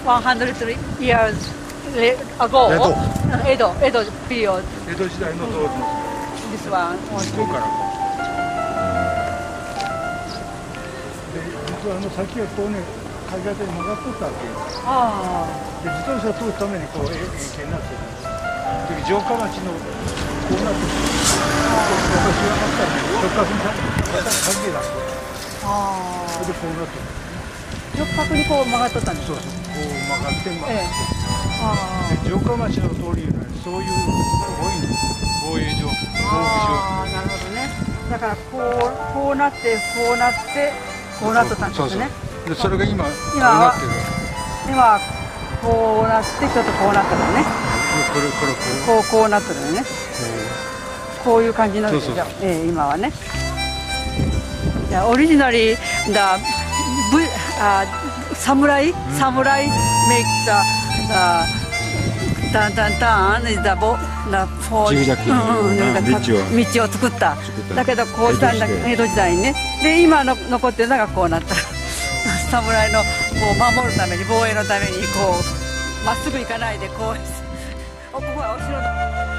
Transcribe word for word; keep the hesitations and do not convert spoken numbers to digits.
one hundred years ago. 江戸、江戸 period. 江戸時代の道路。 This one. ここから。で、実はあの先はこうね、海岸で曲がっとったわけ。 ああ。で、自動車を通るためにこう円形になってる。で、城下町のこうなってる。私がまったら直角に関係だ。ああ。それでこうなってる。 直角にこう曲がっとったんですか。 そうそう。こう曲がって曲がって。 ええ、あで、城下町の通りいうのはそういう多いの。防衛上、防御上。 ああ、なるほどね。だからこうこうなってこうなってこうなっとったんですね。 そうそうで、それが今こう今なってる。 今こうなってちょっとこうなったのね。 これこれこう。 こうこうなってるのね。こういう感じのですよ。ええ、今はね。じゃあオリジナリーだ。V あ侍侍 make the the タンタンタン is the bo the for ジグザグの道を作った。だけどこうしたんだ江戸時代にね。で今の残ってるのがこうなった。侍のこう守るために防衛のためにこうまっすぐ行かないでこうここは後ろの。